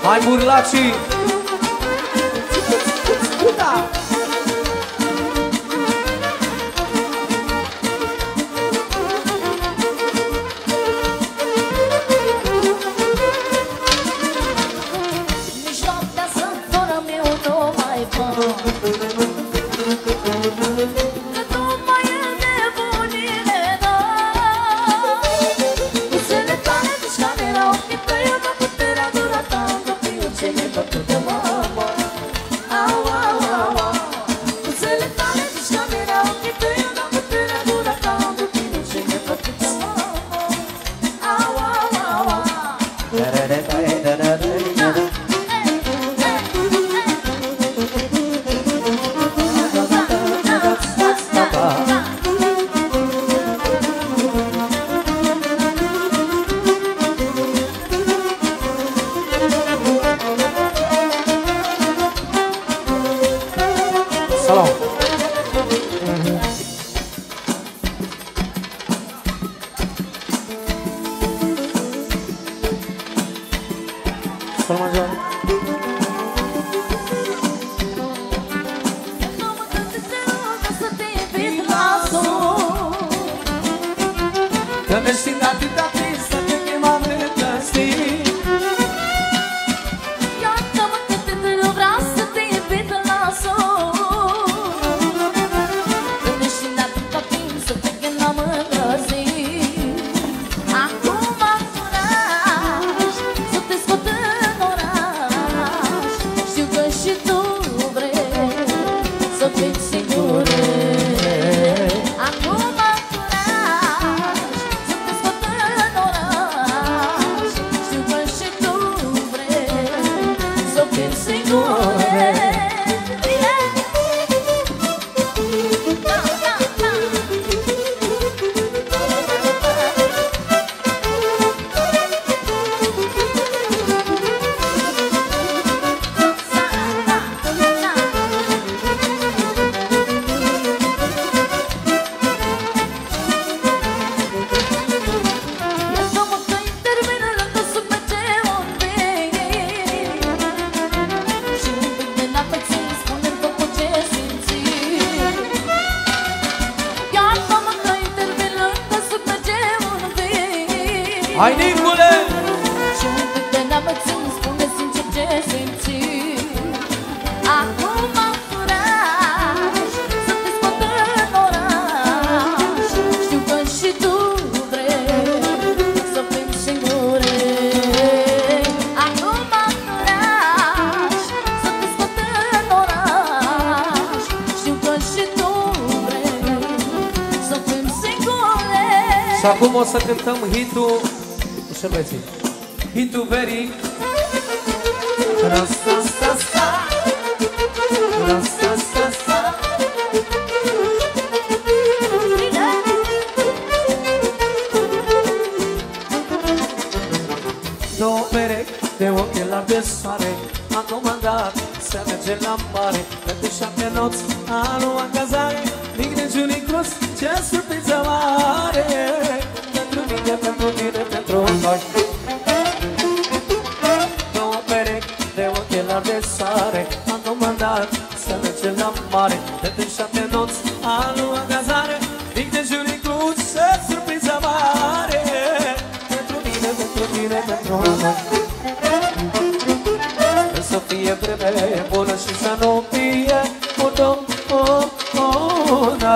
Hai burlacii! Da! Nici noaptea să-mi fără meu nu mai pot. Că tu mai e nebunire, da. Buzele tale mișcane erau ochii tăi, eu mă puterea dura ta, copilul ce mi-ai făcut de mamă. Au, au, au, au. Buzele tale mișcane erau ochii tăi, eu mă puterea dura ta, copilul ce mi-ai făcut de mamă. Au, au, au, au. Salam! Salam aja! Că mi-ai știut atâta trist să te chemam îndrăstit. Iartă-mă că te rog, vreau să te iubit la sol. Când ești în atâta timp să te chemam îndrăzit. Acum am curaj să te scot în oraș. Știu că și tu vrei să fii sigură. Acum am curaj să te scot în oraș. Știu că și tu vrei să fii sigură. Iartă-mă că intervin lângă sub merge un pic. Și un pic de n-apețit, spune-mi tot ce simți. Iartă-mă că intervin lângă sub merge un pic. Hai, Nicule! Și un pic de n-apețit, spune sincer ce simți. Acum am curaj să te scot în oraș. Știu că și tu vrei să fim singure. Acum am curaj să te scot în oraș. Știu că și tu vrei să fim singure. Și acum o să cântăm hitul. Ce băieții? Hitul verii. Ra-sta-sta-sta. Ra-sta-sta-sta. Două perechi de ochelari de soare am comandat să mergem la mare. Pentru 7 nopți a luat cazare. Mic de Julie Cruz, ce surpriză mare. Pentru mine, pentru tine, pentru noi. Două perechi de ochelari de soare am comandat să mergem la mare. Pentru 7 nopți a luat cazare. Mic de Julie Cruz, ce surpriză mare. Pentru mine, pentru tine, pentru noi. Să fie vreme bună și să nu fie monotona.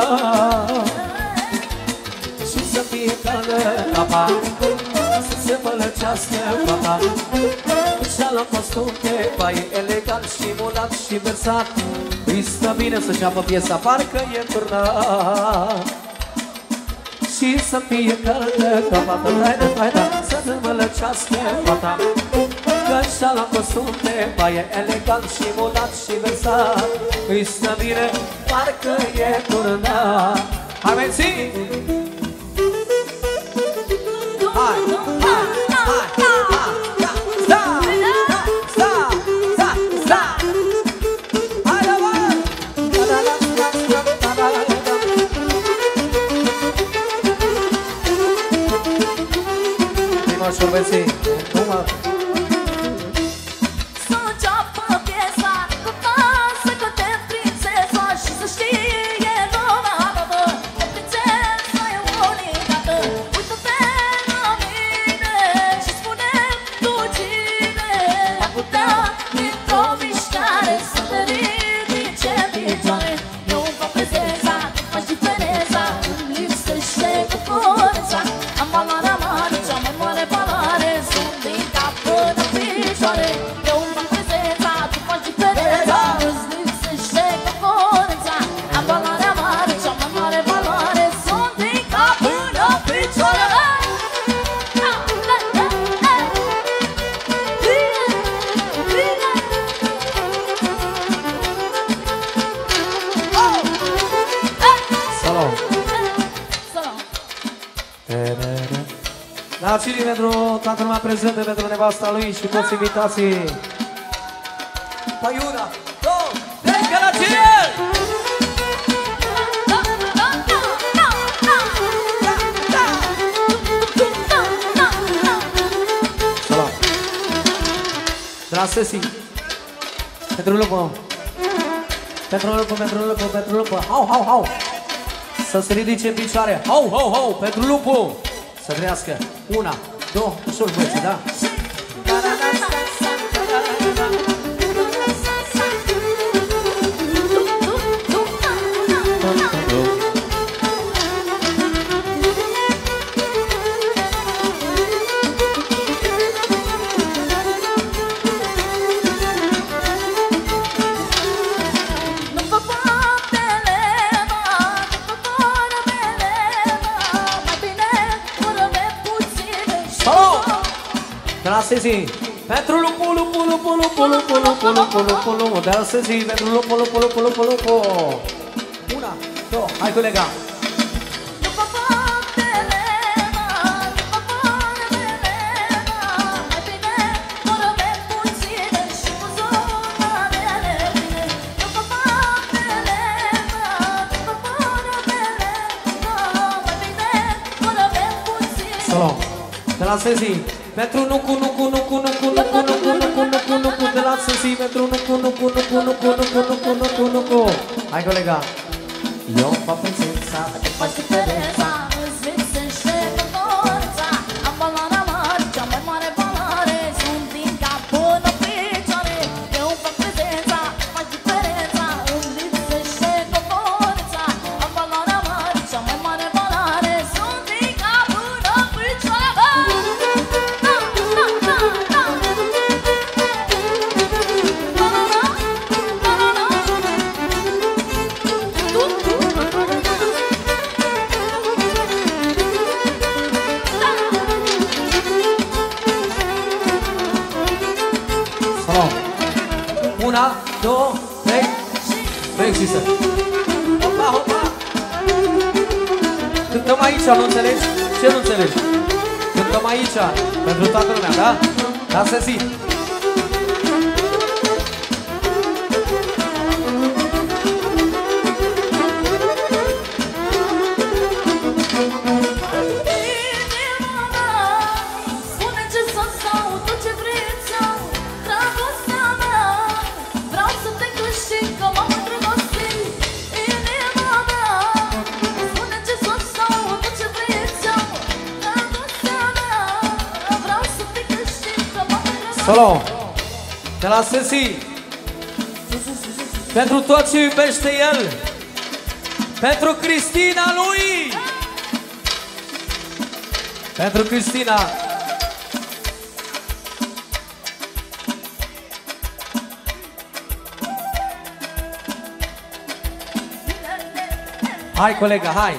Și să fie caldă apa, să se mălăcească fata. Și-a luat costum de baie elegant și mulat și versat. Îi stă bine să-și apă piesa, parcă e turnat. Și să fie caldă ca fata, să se mălăcească fata. Că și-a luat costum de baie elegant și mulat și versat. Îi stă bine, parcă e turnat. Hai, menții! Hai, hai, hai, hai, sta, sta, sta, sta. Hai, la mână! Prima șurbeții, Felicitări pentru toată lumea prezentă, pentru nevasta lui și toți invitații. Păi una, două, trei, Călăciri! Salam! De la Sesi, pentru lupă, pentru lupă, hau! Să se ridice în picioare, hau, pentru lupul! Să trăiască, una, două, ușor băieții, da? De la Sesi, pentru lupu, de la Sesi, pentru lupu. Una, două, hai colega. Salam. De la Sesi. Pentru nucu, de la Sesi, pentru nucu. Hai colega. Eu fac prezența, faci diferența. Îți vinsește forța. Am valoarea mare, cea mai mare valoare. Sunt din cap până picioare. Eu fac prezența, faci diferența. Îți vinsește forța. Am valoarea mare, cea mai mare valoare. Sunt din cap până picioare. Una, două, trei. Nu există. Hopa. Cântăm aici, nu înțelegi? Ce nu înțelegi? Cântăm aici, pentru toată lumea, da? Da, Sesi. Solo, de la Sesi, pentru tot ce iubește el, pentru Cristina lui, pentru Cristina. Hai colega, hai.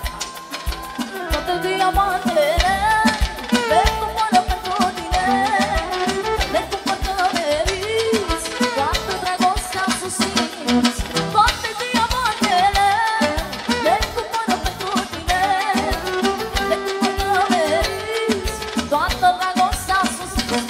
Toate diamantele le cumpără pentru tine. Le cumpără meriți, toată dragostea susținți. Toate diamantele le cumpără pentru tine. Le cumpără meriți, toată dragostea susținți.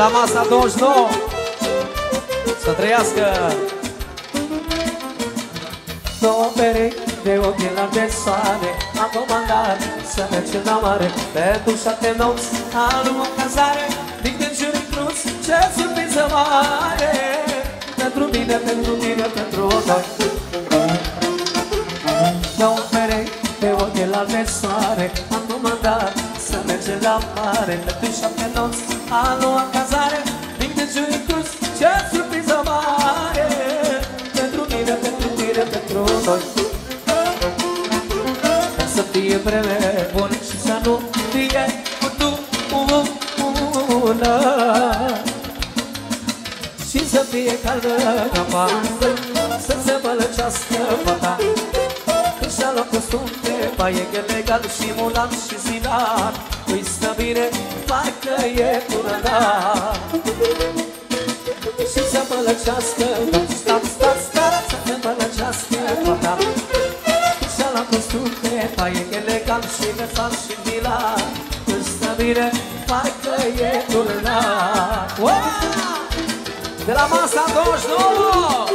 la masa 29. Să trăiască. Două perechi de ochelari de soare am comandat să mergem la mare. Pentru 7 nopți am o cazare din jur în cruz, ce surpriză mare. Pentru mine, pentru mine, pentru noi. Două perechi de ochelari de soare am comandat să mergem la mare. Pentru 7 nopți am o cazare din jur în cruz, ce surpriză mare. Pentru mine, pentru mine, pentru noi. Să fie vreme bună și să nu fie bună, și să fie caldă apa, să se mălăcească fata. Când și-a luat costum de baie, legal și mulat și zinar, îi stă bine, parcă e curădat. Și să mălăcească, stat, să se mălăcească fata. Și-a luat costum de baie, legal și versat și vilar, îi stă bine, parcă e curădat. De la masa 29.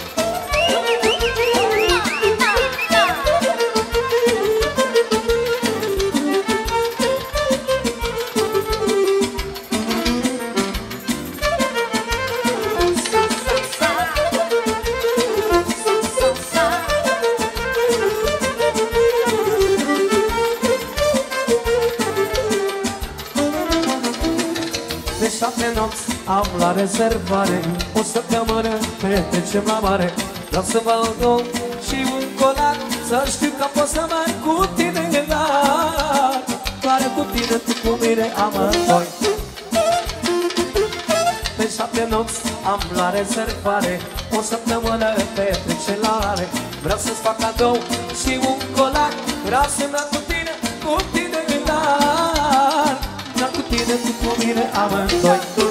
De 7 nopți am la rezervare, o săptămână petrecem la mare. Vreau să vă dau și un colac, să știu că pot să merg cu tine, dar doar cu tine, tu cu mine amândoi. De 7 nopți am la rezervare, o săptămână petrecem la mare. Vreau să-ți fac cadou și un colac, vreau să merg cu tine, dar cu tine, tu cu mine amândoi.